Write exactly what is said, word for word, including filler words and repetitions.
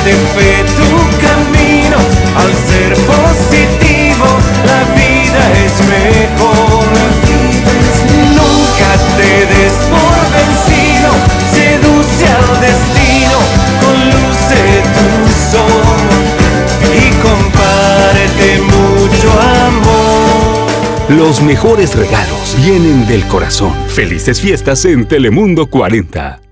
de fe tu camino. Al ser positivo, la vida es mejor. Nunca te des por vencido, seduce al destino con luz de tu sol y comparte mucho amor. Los mejores regalos vienen del corazón. Felices fiestas en Telemundo cuarenta.